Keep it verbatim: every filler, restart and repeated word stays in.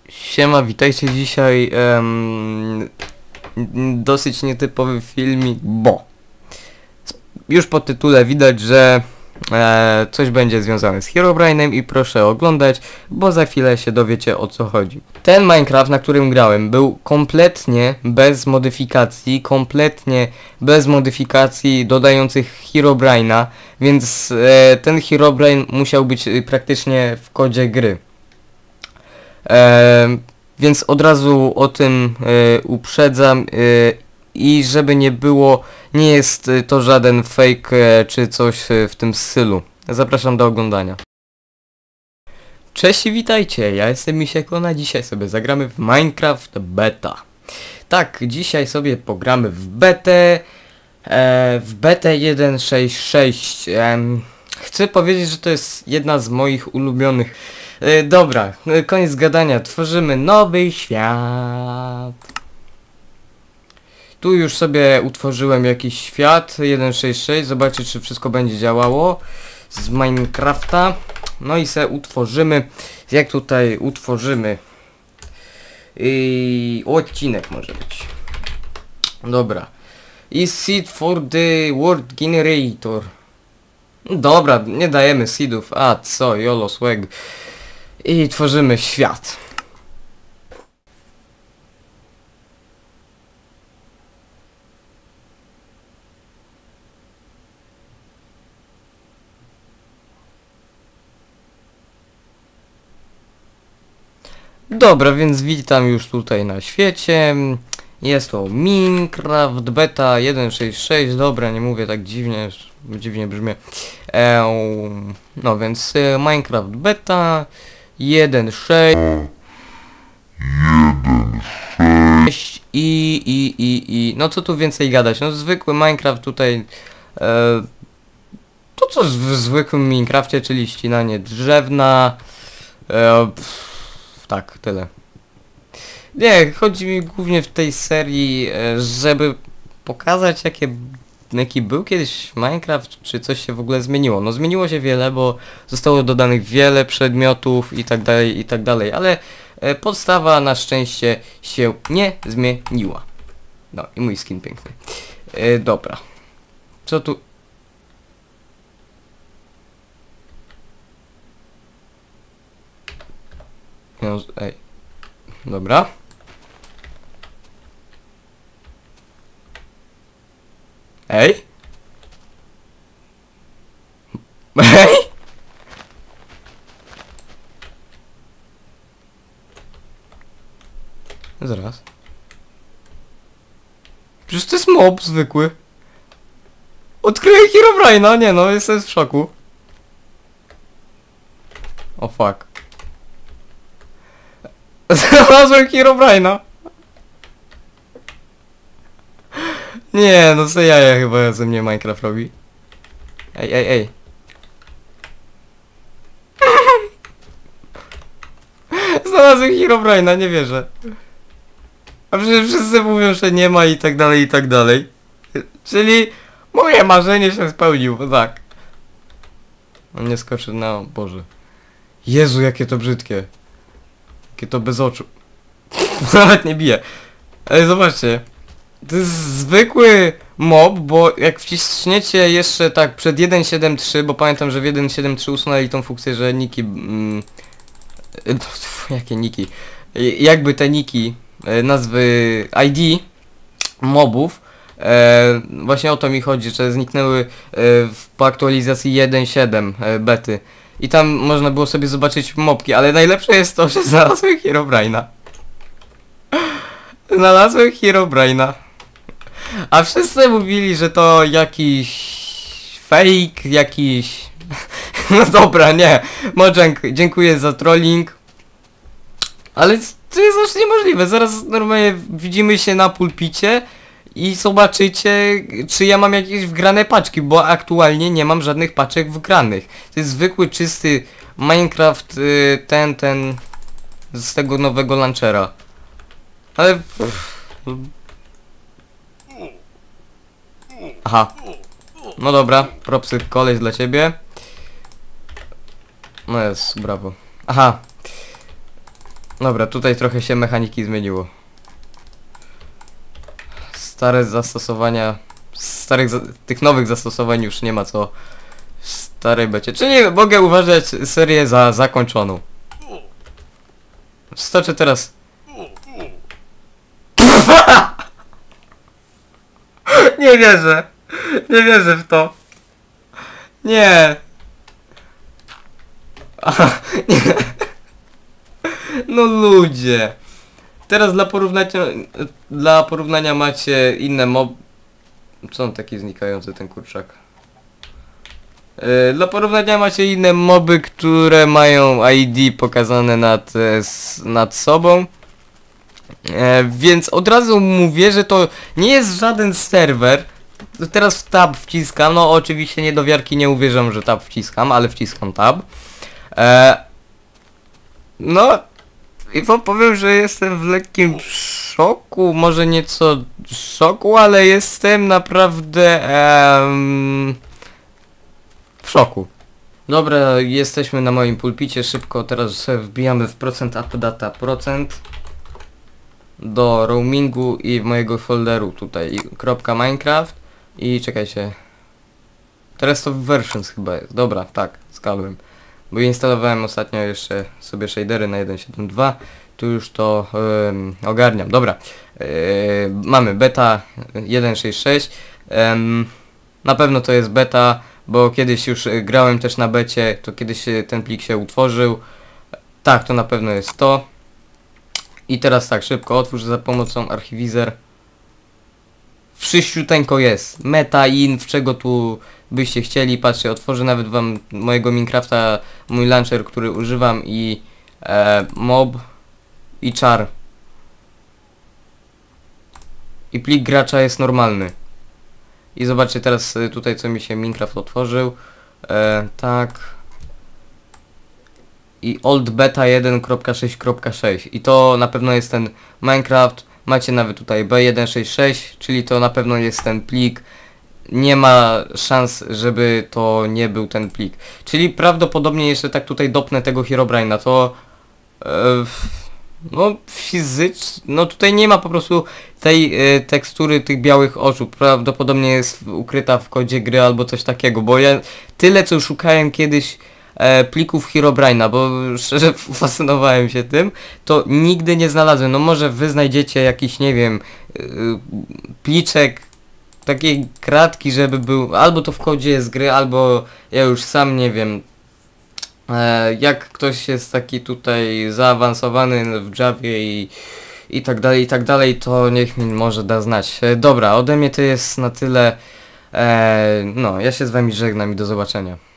Siema, witajcie dzisiaj. em, dosyć nietypowy filmik, bo już po tytule widać, że e, coś będzie związane z Herobrine'em i proszę oglądać, bo za chwilę się dowiecie, o co chodzi. Ten Minecraft, na którym grałem, był kompletnie bez modyfikacji, kompletnie bez modyfikacji dodających Herobrine'a, więc e, ten Herobrine musiał być e, praktycznie w kodzie gry. E, więc od razu o tym e, uprzedzam e, i żeby nie było, nie jest to żaden fake e, czy coś e, w tym stylu. Zapraszam do oglądania. Cześć i witajcie, ja jestem Misiekon, a dzisiaj sobie zagramy w Minecraft Beta. Tak, dzisiaj sobie pogramy w betę, e, w betę jeden sześć sześć. E, chcę powiedzieć, że to jest jedna z moich ulubionych. E, dobra, koniec gadania, tworzymy nowy świat. Tu już sobie utworzyłem jakiś świat jeden sześć sześć, zobaczcie, czy wszystko będzie działało z Minecrafta. No i se utworzymy, jak tutaj utworzymy i odcinek może być. Dobra. Is seed for the world generator. Dobra, nie dajemy seedów, a co, YOLO swag. I tworzymy świat. Dobra, więc witam już tutaj na świecie. Jest to Minecraft Beta jeden sześć sześć. Dobra, nie mówię tak dziwnie, dziwnie brzmi. Eee, no więc e, Minecraft Beta jeden sześć i, i, i, i... No co tu więcej gadać? No zwykły Minecraft tutaj... E, to co w zwykłym Minecrafcie, czyli ścinanie drzewna... E, pff, tak, tyle. Nie, chodzi mi głównie w tej serii, żeby pokazać jakie, jaki był kiedyś Minecraft, czy coś się w ogóle zmieniło. No zmieniło się wiele, bo zostało dodanych wiele przedmiotów i tak dalej, i tak dalej, ale podstawa na szczęście się nie zmieniła. No i mój skin piękny. E, dobra. Co tu... No, ej. Dobra. Ej? Ej? Zaraz. Przecież to jest mob zwykły. Odkryję Herobrine'a, nie no, jestem w szoku. O fuck. Znalazłem Herobrine'a. Nie, no co jaja chyba ze mnie Minecraft robi. Ej, ej, ej. Znalazłem Herobrine'a, nie wierzę. A przecież wszyscy mówią, że nie ma i tak dalej, i tak dalej. Czyli moje marzenie się spełniło, tak. On nie skoczy na... O Boże. Jezu, jakie to brzydkie. Jakie to bez oczu. Nawet nie bije. Ale zobaczcie. To jest zwykły mob, bo jak wciśniecie jeszcze tak przed jeden siedem trzy, bo pamiętam, że w jeden siedem trzy usunęli tą funkcję, że niki... Mm, jakie niki? Jakby te niki, nazwy I D mobów, e, właśnie o to mi chodzi, że zniknęły e, w, po aktualizacji jeden siedem e, bety. I tam można było sobie zobaczyć mobki, ale najlepsze jest to, że znalazłem Herobrine'a. Znalazłem Herobrine'a. A wszyscy mówili, że to jakiś fake, jakiś... No dobra, nie. Mojang, dziękuję za trolling. Ale to jest aż niemożliwe. Zaraz normalnie widzimy się na pulpicie i zobaczycie, czy ja mam jakieś wgrane paczki, bo aktualnie nie mam żadnych paczek wgranych. To jest zwykły, czysty Minecraft, ten, ten z tego nowego launchera. Ale... Aha. No dobra, propsy, koleś dla ciebie. No jest, brawo. Aha. Dobra, tutaj trochę się mechaniki zmieniło. Stare zastosowania... Starych, za tych nowych zastosowań już nie ma co w starej becie. Czyli mogę uważać serię za zakończoną. Stoczę teraz... Nie wierzę. Nie wierzę w to. Nie. Aha, nie. No ludzie. Teraz dla porównania, dla porównania macie inne mob... Co on taki znikający, ten kurczak? Yy, dla porównania macie inne moby, które mają I D pokazane nad, nad sobą. E, więc od razu mówię, że to nie jest żaden serwer. Teraz tab wciskam, no oczywiście niedowiarki nie uwierzą, że tab wciskam, ale wciskam tab. E, no i wam powiem, że jestem w lekkim szoku, może nieco szoku, ale jestem naprawdę em, w szoku. Dobra, jesteśmy na moim pulpicie, szybko teraz wbijamy w procent appdata procent do roamingu i mojego folderu tutaj kropka Minecraft i czekajcie, teraz to versions chyba jest, dobra, tak, zgadłem, bo instalowałem ostatnio jeszcze sobie shadery na jeden siedem dwa, tu już to um, ogarniam, dobra, yy, mamy beta jeden sześć sześć, um, na pewno to jest beta, bo kiedyś już grałem też na becie, to kiedyś ten plik się utworzył, tak, to na pewno jest to. I teraz tak, szybko otwórz za pomocą archiwizer. Wszyściuteńko jest. Meta, inf, czego tu byście chcieli. Patrzcie, otworzę nawet wam mojego Minecrafta, mój launcher, który używam i e, mob i char. I plik gracza jest normalny. I zobaczcie teraz tutaj, co mi się Minecraft otworzył. E, tak... I old beta jeden kropka sześć kropka sześć i to na pewno jest ten Minecraft, macie nawet tutaj B jeden sześć sześć, czyli to na pewno jest ten plik, nie ma szans, żeby to nie był ten plik, czyli prawdopodobnie jeszcze tak tutaj dopnę tego Herobrine'a, to e, no fizycznie, no tutaj nie ma po prostu tej e, tekstury tych białych oczu, prawdopodobnie jest ukryta w kodzie gry albo coś takiego, bo ja tyle co szukałem kiedyś E, plików Herobrine'a, bo szczerze fascynowałem się tym, to nigdy nie znalazłem. No może wy znajdziecie jakiś, nie wiem, yy, pliczek takiej kratki, żeby był, albo to w kodzie z gry, albo ja już sam nie wiem. E, jak ktoś jest taki tutaj zaawansowany w Javie i, i tak dalej, i tak dalej, to niech mi może da znać. E, dobra, ode mnie to jest na tyle. E, no, ja się z wami żegnam i do zobaczenia.